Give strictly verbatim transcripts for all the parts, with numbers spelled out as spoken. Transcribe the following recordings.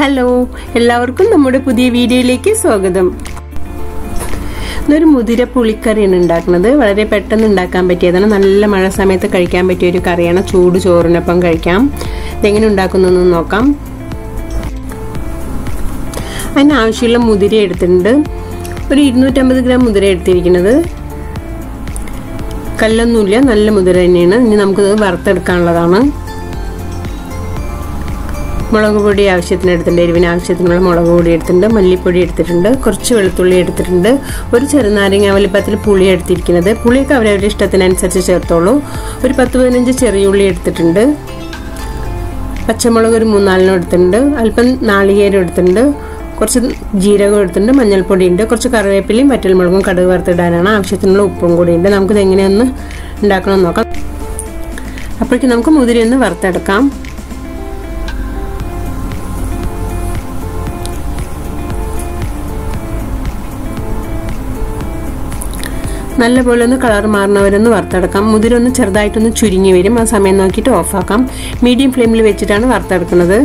Hello, എല്ലാവർക്കും നമ്മുടെ പുതിയ വീഡിയോയിലേക്ക് സ്വാഗതം. ഇതൊരു മുതിര പുളിക്കറിയാണ് ഉണ്ടാക്കുന്നത്. വളരെ പെട്ടെന്ന് ഉണ്ടാക്കാൻ പറ്റിയതാണ്. നല്ല മഴ സമയത്ത് കഴിക്കാൻ പറ്റിയ ഒരു കറിയാണ്. ചൂട് ചോറിനൊപ്പം കഴിക്കാം. ഇതെങ്ങനെ ഉണ്ടാക്കുന്നതെന്ന് നോക്കാം. അതിനാവശ്യമുള്ള മുതിര എടുത്തിട്ടുണ്ട്. ഒരു ഇരുന്നൂറ്റമ്പത് ഗ്രാം മുതിര എടുത്തിരിക്കുന്നത്. കല്ലൊന്നുമില്ല, നല്ല മുതിര തന്നെയാണ്. ഇനി നമുക്കിത് വറുത്തെടുക്കാനുള്ളതാണ്. മുളക് പൊടി ആവശ്യത്തിന് എടുത്തിട്ടുണ്ട്. എരിവിന് ആവശ്യത്തിനുള്ള മുളക് പൊടി എടുത്തിട്ടുണ്ട്. മല്ലിപ്പൊടി എടുത്തിട്ടുണ്ട്. കുറച്ച് വെളുത്തുള്ളി എടുത്തിട്ടുണ്ട്. ഒരു ചെറുനാരങ്ങ വലിപ്പത്തിൽ പുളി എടുത്തിരിക്കുന്നത്. പുളിയൊക്കെ അവരവരുടെ ഇഷ്ടത്തിനനുസരിച്ച് ചേർത്തോളൂ. ഒരു പത്ത് പതിനഞ്ച് ചെറിയുള്ളി എടുത്തിട്ടുണ്ട്. പച്ചമുളക് ഒരു മൂന്നാലിനും എടുത്തിട്ടുണ്ട്. അല്പം നാളികേരം എടുത്തിട്ടുണ്ട്. കുറച്ച് ജീരകം എടുത്തിട്ടുണ്ട്. മഞ്ഞൾപ്പൊടി ഉണ്ട്. കുറച്ച് കറിവേപ്പിലയും വറ്റൽമുളകും കടുക് വറുത്തിടാനാണ്. ആവശ്യത്തിനുള്ള ഉപ്പും കൂടി ഉണ്ട്. നമുക്കിത് എങ്ങനെയൊന്ന് ഉണ്ടാക്കണമെന്ന് നോക്കാം. അപ്പോഴേക്കും നമുക്ക് മുതിര ഒന്ന് വറുത്തെടുക്കാം. നല്ലപോലെ ഒന്ന് കളർ മാറുന്നവരൊന്ന് വറുത്തെടുക്കാം. മുതിര ഒന്ന് ചെറുതായിട്ടൊന്ന് ചുരുങ്ങി വരും. ആ സമയം നോക്കിയിട്ട് ഓഫാക്കാം. മീഡിയം ഫ്ലെയിമിൽ വെച്ചിട്ടാണ് വറുത്തെടുക്കുന്നത്.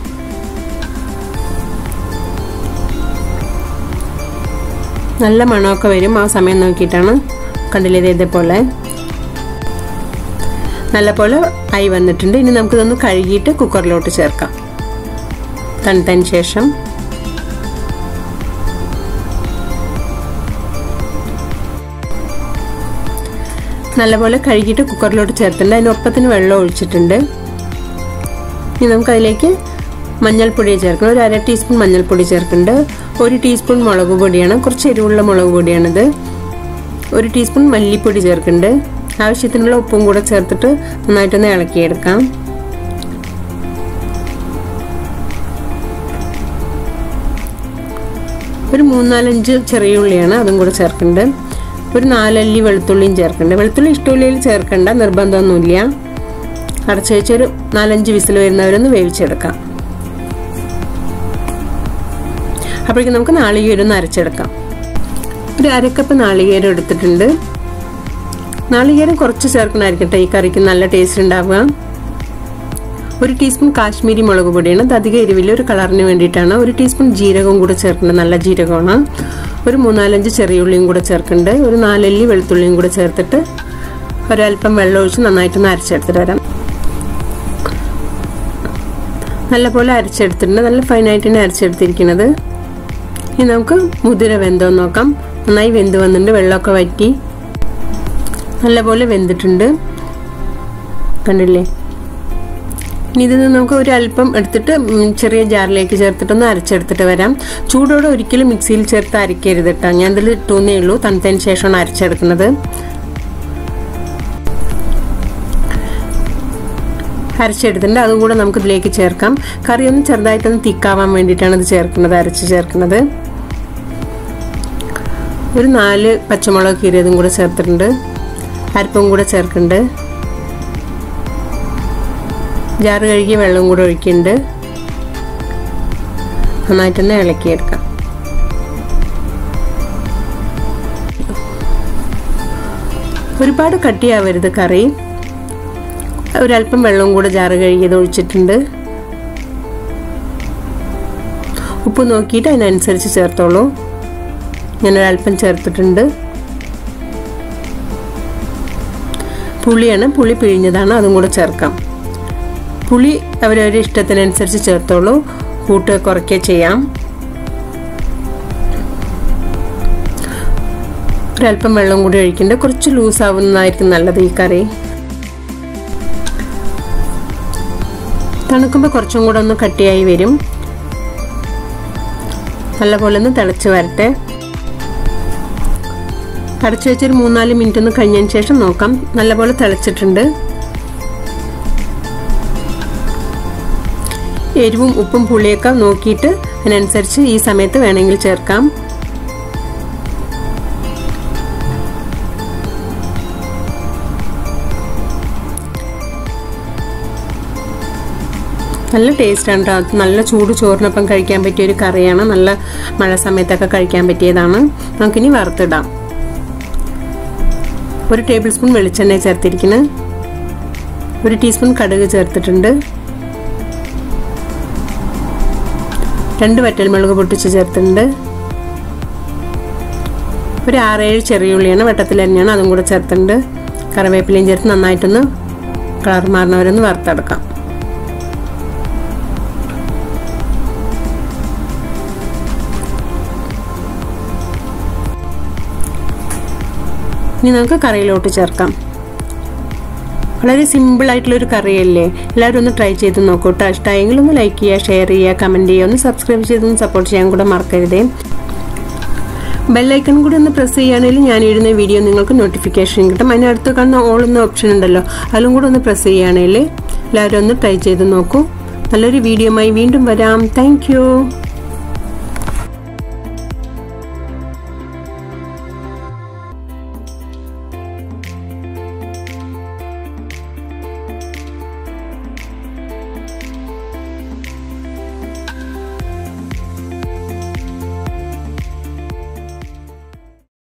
നല്ല മണമൊക്കെ വരും. ആ സമയം നോക്കിയിട്ടാണ്. കണ്ടില്ലേ, ഇതേപോലെ നല്ലപോലെ ആയി വന്നിട്ടുണ്ട്. ഇനി നമുക്കിതൊന്ന് കഴുകിയിട്ട് കുക്കറിലോട്ട് ചേർക്കാം. തണുത്തതിന് ശേഷം നല്ലപോലെ കഴുകിയിട്ട് കുക്കറിലോട്ട് ചേർത്തിട്ടുണ്ട്. അതിനൊപ്പത്തിന് വെള്ളം ഒഴിച്ചിട്ടുണ്ട്. ഇനി നമുക്കതിലേക്ക് മഞ്ഞൾപ്പൊടി ചേർക്കണം. ഒരു അര ടീസ്പൂൺ മഞ്ഞൾപ്പൊടി ചേർക്കുന്നുണ്ട്. ഒരു ടീസ്പൂൺ മുളക് പൊടിയാണ്. കുറച്ച് എരിവുള്ള മുളക് പൊടിയാണിത്. ഒരു ടീസ്പൂൺ മല്ലിപ്പൊടി ചേർക്കുന്നുണ്ട്. ആവശ്യത്തിനുള്ള ഉപ്പും കൂടെ ചേർത്തിട്ട് നന്നായിട്ടൊന്ന് ഇളക്കിയെടുക്കാം. ഒരു മൂന്നാലഞ്ച് ചെറിയ ഉള്ളിയാണ്, അതും കൂടെ ചേർക്കുന്നുണ്ട്. ഒരു നാലല്ലി വെളുത്തുള്ളിയും ചേർക്കുന്നുണ്ട്. വെളുത്തുള്ളി ഇഷ്ടമുള്ളിയിൽ ചേർക്കണ്ട, നിർബന്ധമൊന്നുമില്ല. അടച്ചു വെച്ചൊരു നാലഞ്ച് വിസിൽ വരുന്നവരൊന്ന് വേവിച്ചെടുക്കാം. അപ്പോഴേക്കും നമുക്ക് നാളികേരം ഒന്ന് അരച്ചെടുക്കാം. ഒരു അരക്കപ്പ് നാളികേരം എടുത്തിട്ടുണ്ട്. നാളികേരം കുറച്ച് ചേർക്കണമായിരിക്കട്ടെ, ഈ കറിക്ക് നല്ല ടേസ്റ്റ് ഉണ്ടാവുക. ഒരു ടീസ്പൂൺ കാശ്മീരി മുളക് പൊടിയാണ്. അത് അധികം എരിവില്ല, ഒരു കളറിന് വേണ്ടിയിട്ടാണ്. ഒരു ടീസ്പൂൺ ജീരകവും കൂടെ ചേർക്കുന്നുണ്ട്. നല്ല ജീരകമാണ്. ഒരു മൂന്നാലഞ്ച് ചെറിയുള്ളിയും കൂടെ ചേർക്കുന്നുണ്ട്. ഒരു നാലല്ലി വെളുത്തുള്ളിയും കൂടെ ചേർത്തിട്ട് ഒരല്പം വെള്ളം ഒഴിച്ച് നന്നായിട്ടൊന്ന് അരച്ചെടുത്തിട്ട് വരാം. നല്ലപോലെ അരച്ചെടുത്തിട്ടുണ്ട്. നല്ല ഫൈനായിട്ട് തന്നെ അരച്ചെടുത്തിരിക്കുന്നത്. ഇനി നമുക്ക് മുതിര വെന്തോന്ന് നോക്കാം. നന്നായി വെന്ത് വന്നിട്ടുണ്ട്. വെള്ളമൊക്കെ വറ്റി നല്ലപോലെ വെന്തിട്ടുണ്ട്. കണ്ടില്ലേ? ഇനി ഇതിൽ നമുക്ക് ഒരു അല്പം എടുത്തിട്ട് ചെറിയ ജാറിലേക്ക് ചേർത്തിട്ടൊന്ന് അരച്ചെടുത്തിട്ട് വരാം. ചൂടോടെ ഒരിക്കലും മിക്സിയിൽ ചേർത്ത് അരക്കരുത് കേട്ടോ. ഞാൻ ഇതിൽ ഇട്ടൂന്നേ ഉള്ളൂ. തണുത്തതിന് ശേഷമാണ് അരച്ചെടുക്കുന്നത്. അരച്ചെടുത്തിട്ടുണ്ട്. അതും കൂടെ നമുക്ക് ഇതിലേക്ക് ചേർക്കാം. കറി ഒന്ന് ചെറുതായിട്ടൊന്ന് തിക്കാവാൻ വേണ്ടിയിട്ടാണ് ഇത് ചേർക്കുന്നത്, അരച്ച് ചേർക്കുന്നത്. ഒരു നാല് പച്ചമുളക് കീറിയതും കൂടെ ചേർത്തിട്ടുണ്ട്. അരപ്പും കൂടെ ചേർക്കുന്നുണ്ട്. ജാറ് കഴുകി വെള്ളവും കൂടെ ഒഴിക്കുന്നുണ്ട്. നന്നായിട്ടൊന്ന് ഇളക്കിയെടുക്കാം. ഒരുപാട് കട്ടിയാവരുത് കറി. ഒരല്പം വെള്ളവും കൂടെ ജാറ് കഴുകിയത് ഒഴിച്ചിട്ടുണ്ട്. ഉപ്പ് നോക്കിയിട്ട് അതിനനുസരിച്ച് ചേർത്തോളൂ. ഞാനൊരല്പം ചേർത്തിട്ടുണ്ട്. പുളിയാണ്, പുളി പിഴിഞ്ഞതാണ്, അതും കൂടെ ചേർക്കാം. പുളി അവരവരുടെ ഇഷ്ടത്തിനനുസരിച്ച് ചേർത്തോളൂ. കൂട്ട് കുറയ്ക്കുക ചെയ്യാം. ഒരല്പം വെള്ളം കൂടി ഒഴിക്കുന്നുണ്ട്. കുറച്ച് ലൂസ് ആവുന്നതായിരിക്കും നല്ലത് ഈ കറി. തണുക്കുമ്പോൾ കുറച്ചും കൂടെ ഒന്ന് കട്ടിയായി വരും. നല്ലപോലെ ഒന്ന് തിളച്ച് വരട്ടെ. അടച്ചു വെച്ചൊരു മൂന്നാല് മിനിറ്റ് ഒന്ന് കഴിഞ്ഞതിന് ശേഷം നോക്കാം. നല്ലപോലെ തിളച്ചിട്ടുണ്ട്. എരിവും ഉപ്പും പുളിയൊക്കെ നോക്കിയിട്ട് അതിനനുസരിച്ച് ഈ സമയത്ത് വേണമെങ്കിൽ ചേർക്കാം. നല്ല ടേസ്റ്റാണ് കേട്ടോ. നല്ല ചൂട് ചോറിനൊപ്പം കഴിക്കാൻ പറ്റിയ ഒരു കറിയാണ്. നല്ല മഴ സമയത്തൊക്കെ കഴിക്കാൻ പറ്റിയതാണ്. നമുക്കിനി വറുത്തിടാം. ഒരു ടേബിൾ സ്പൂൺ വെളിച്ചെണ്ണ ചേർത്തിരിക്കുന്നത്. ഒരു ടീസ്പൂൺ കടുക് ചേർത്തിട്ടുണ്ട്. രണ്ട് വറ്റൽമുളക് പൊട്ടിച്ച് ചേർത്തിട്ടുണ്ട്. ഒരു ആറേഴ് ചെറിയ ഉള്ളിയാണ് വട്ടത്തിൽ തന്നെയാണ്, അതും കൂടെ ചേർത്തിട്ടുണ്ട്. കറിവേപ്പിലയും ചേർത്ത് നന്നായിട്ടൊന്ന് കളർ മാറുന്നവരൊന്ന് വറുത്തെടുക്കാം. ഇനി നമുക്ക് കറിയിലോട്ട് ചേർക്കാം. വളരെ സിമ്പിൾ ആയിട്ടുള്ളൊരു കറിയല്ലേ, എല്ലാവരും ഒന്ന് ട്രൈ ചെയ്ത് നോക്കൂ കേട്ടോ. ഇഷ്ടമായെങ്കിൽ ഒന്ന് ലൈക്ക് ചെയ്യുക, ഷെയർ ചെയ്യുക, കമൻറ്റ് ചെയ്യുക, ഒന്ന് സബ്സ്ക്രൈബ് ചെയ്തൊന്ന് സപ്പോർട്ട് ചെയ്യാൻ കൂടെ മറക്കരുതേ. ബെല്ലൈക്കൺ കൂടി ഒന്ന് പ്രസ് ചെയ്യുകയാണെങ്കിൽ ഞാൻ ഇടുന്ന വീഡിയോ നിങ്ങൾക്ക് നോട്ടിഫിക്കേഷൻ കിട്ടും. അതിനടുത്ത് കാണുന്ന ഓൾ എന്ന ഓപ്ഷൻ ഉണ്ടല്ലോ, അതിലും കൂടെ ഒന്ന് പ്രസ് ചെയ്യുകയാണെങ്കിൽ എല്ലാവരും ഒന്ന് ട്രൈ ചെയ്ത് നോക്കൂ. നല്ലൊരു വീഡിയോയുമായി വീണ്ടും വരാം. താങ്ക്